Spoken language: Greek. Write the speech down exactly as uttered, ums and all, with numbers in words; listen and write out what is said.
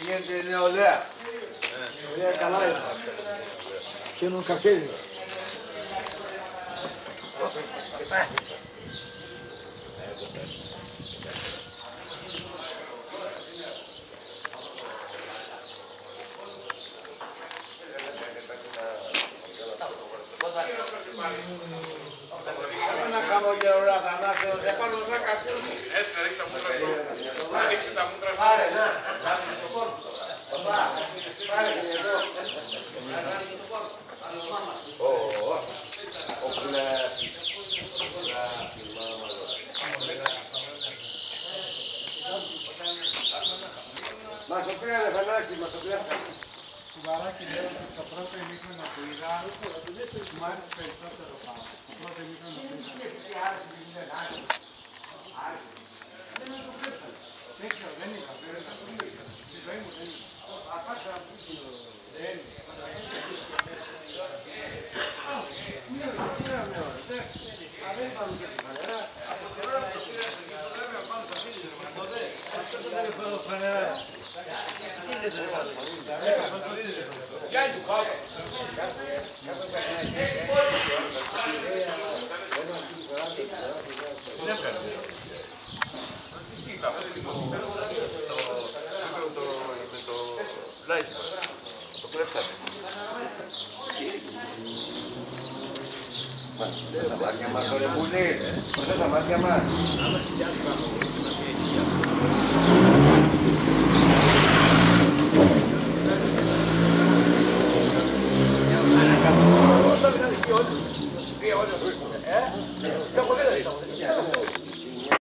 γίνεται η νεολαία. Νεολαία καλά είναι. Πιένουν καφέδι. Ένα χαμόγελο να θανάσω, για πάνω να κατέβει. Έτσι, να δείξει τα μούτρα σου. Να δείξει τα μούτρα σου. Πάρε, να, να δείξει το κόρπο. Πάρε και εδώ. Μας το πήρανε φανάκι, μας το πήρανε. Κουβαράκι λέω ότι στο πρώτο ημίχρονο που είδα μου άρεσε περισσότερο πάνω. Στο πρώτο ημίχρονο που είδα. Δεν ξέρω, δεν είχα. Στη ζωή μου δεν είχα. Δεν Το κλέψατε. Τα μάτια μας το ρεμπουνί. Πρωτά τα μάτια μας. Όταν είχαν και όλοι. Δύο όλοι.